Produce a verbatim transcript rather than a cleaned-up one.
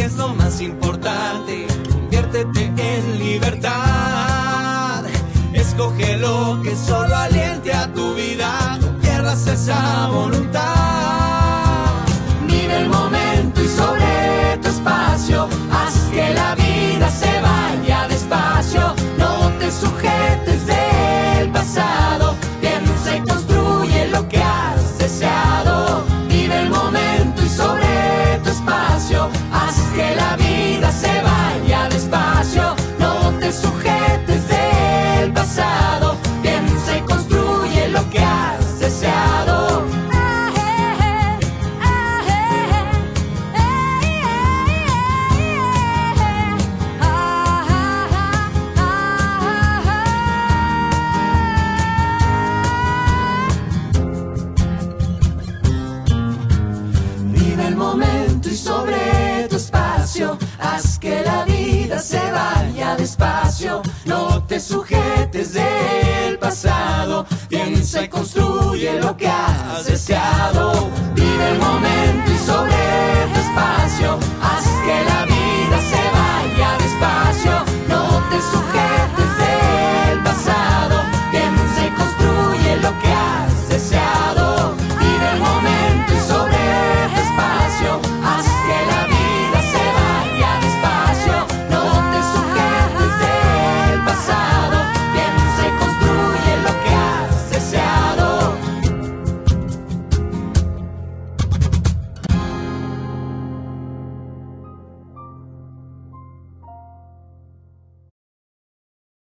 es lo más importante. Conviértete en libertad. Escoge lo que solo aliente a tu vida. No pierdas esa voluntad. Vive el momento y sobre tu espacio. Haz que la vida se vaya despacio. No te sujetes del pasado. Piensa y construye lo que has deseado. Vive el momento y sobre tu espacio. Haz que la vida se vaya despacio. No te sujetes del pasado. Piensa y construye lo que has deseado. Vive el momento y sobre tu espacio. Haz que la vida se vaya despacio. No te sujetes del pasado. Piensa y construye lo que has deseado.